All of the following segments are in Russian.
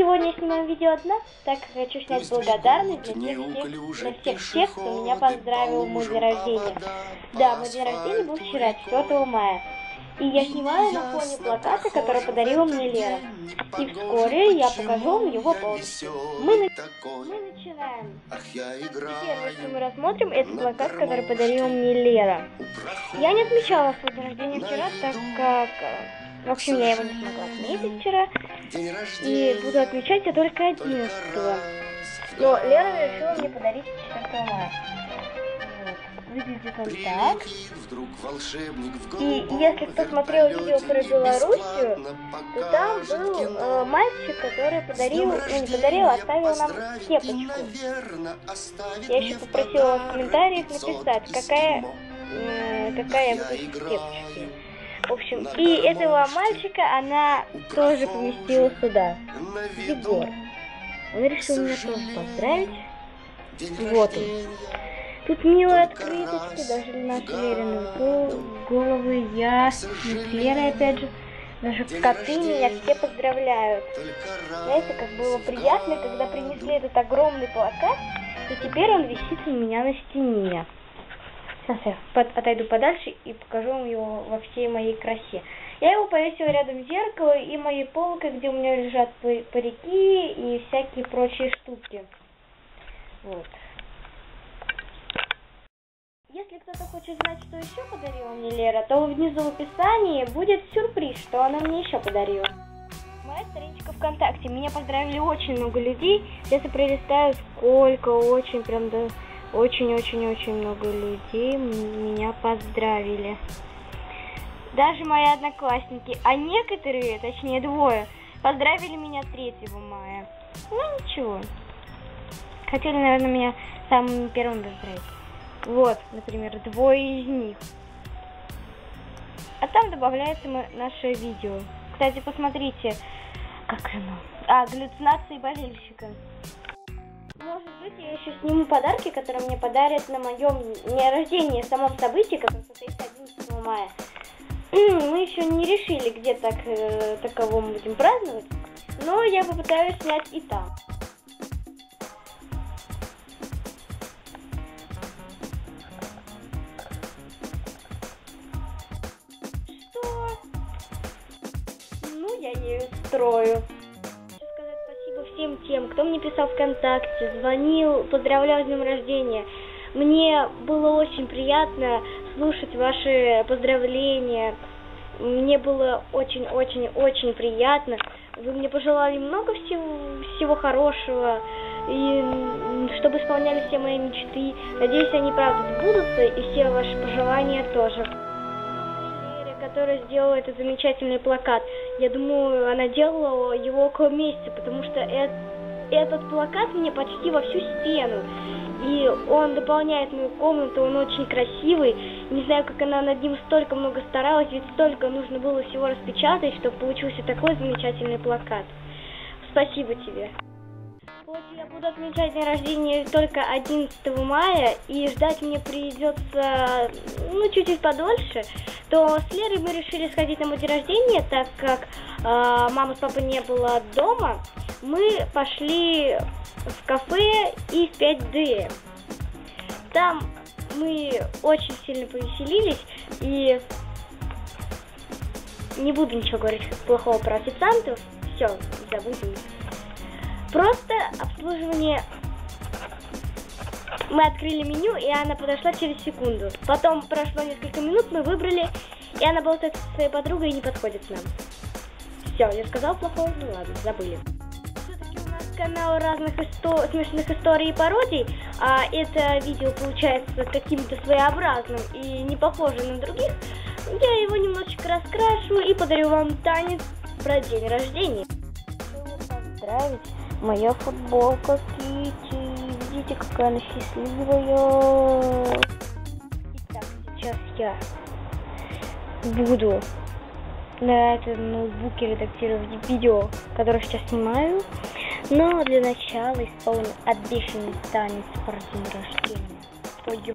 сегодня я снимаю видео одна, так как хочу снять благодарность для всех тех, кто меня поздравил в мой день рождения. Да, мой день рождения был вчера, 4 мая. И я снимаю на фоне плаката, который подарила мне Лера. И вскоре я покажу вам его полностью. Мы начинаем. Первое, что мы рассмотрим, это плакат, который подарила мне Лера. Я не отмечала свой день рождения вчера, так как... В общем, я его не смогла отметить вчера. И буду отмечать я только 11-го. Но Лера решила мне подарить 4 мая. Выглядит он так. И если кто смотрел видео про Белоруссию, то там был мальчик, который подарил, ну не подарил, а оставил нам кепочку. Я еще попросила вас в комментариях написать, какая я буду с кепочкой. В общем, и этого мальчика она тоже поместила сюда. Егор. Он решил меня тоже поздравить. Вот он. Тут милые открыточки, даже наши Лерины головы, я, Лера опять же, даже коты меня все поздравляют. Знаете, как было приятно, когда принесли этот огромный плакат, и теперь он висит у меня на стене. Сейчас я отойду подальше и покажу вам его во всей моей красе. Я его повесила рядом с зеркалом и моей полкой, где у меня лежат парики и всякие прочие штуки. Вот. Если кто-то хочет знать, что еще подарила мне Лера, то внизу в описании будет сюрприз, что она мне еще подарила. Моя страничка ВКонтакте. Меня поздравили очень много людей. Сейчас я пролистаю, сколько, очень, прям, да, очень-очень-очень много людей меня поздравили. Даже мои одноклассники, а некоторые, точнее двое, поздравили меня 3 мая. Ну ничего. Хотели, наверное, меня самым первым поздравить. Вот, например, 2 из них. А там добавляется наше видео. Кстати, посмотрите, как оно. Галлюцинации болельщика. Может быть, я еще сниму подарки, которые мне подарят на моем дне рождения, самом событии, которое состоится 11 мая. Мы еще не решили, где таково мы будем праздновать, но я попытаюсь снять и там. Я ею строю. Хочу сказать спасибо всем тем, кто мне писал ВКонтакте, звонил, поздравлял с днем рождения. Мне было очень приятно слушать ваши поздравления. Мне было очень-очень-очень приятно. Вы мне пожелали много всего хорошего, и чтобы исполнялись все мои мечты. Надеюсь, они правда сбудутся, и все ваши пожелания тоже. Которая сделала этот замечательный плакат. Я думаю, она делала его около месяца, потому что этот плакат мне почти во всю стену. И он дополняет мою комнату, он очень красивый. Не знаю, как она над ним столько много старалась, ведь столько нужно было всего распечатать, чтобы получился такой замечательный плакат. Спасибо тебе. Вот я буду отмечать день рождения только 11 мая, и ждать мне придется, чуть-чуть подольше, то с Лерой мы решили сходить на мой день рождения, так как мама с папой не было дома. Мы пошли в кафе и в 5D. Там мы очень сильно повеселились, и не буду ничего говорить плохого про официантов, все, забудем. Просто обслуживание. Мы открыли меню, и она подошла через секунду. Потом прошло несколько минут, мы выбрали, и она болтает со своей подругой и не подходит к нам. Все, я сказала плохого, ну ладно, забыли. Все-таки у нас канал разных смешных историй и пародий, а это видео получается каким-то своеобразным и не похожим на других. Я его немножечко раскрашу и подарю вам танец про день рождения. Хочу поздравить. Моя футболка Кити. Видите, какая она счастливая. Итак, сейчас я буду на этом ноутбуке редактировать видео, которое сейчас снимаю. Но для начала исполню обещанный танец про день рождения. Пойдем.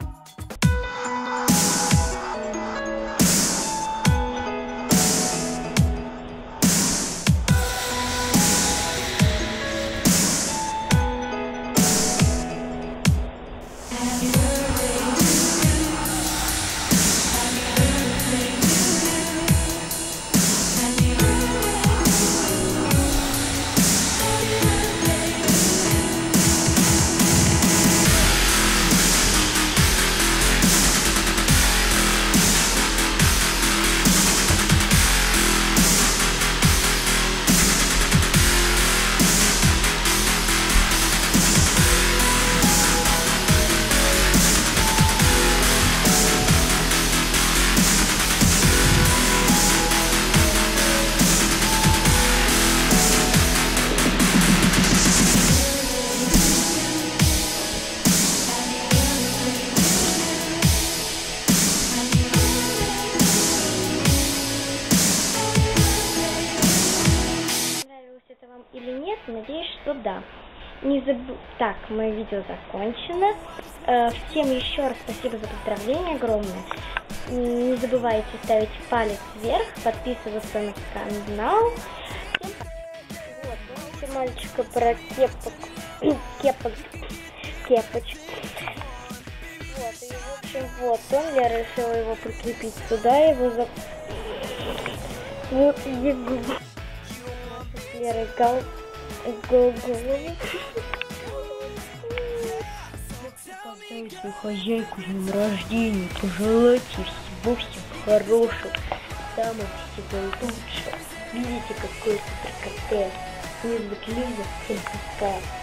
нет, надеюсь, что да. Так, мое видео закончено. Всем еще раз спасибо за поздравления огромное. Не забывайте ставить палец вверх, подписываться на канал. Вот, помните мальчика про кепочку. Вот, и в общем, вот он, я решила его прикрепить сюда, его за... Вот, с Лерой голову. Поздравить свою хозяйку с днем рождения, пожелать ей всего хорошего, самого всего лучшего. Видите, какой супер коктейль. Не быть людям, всем пока.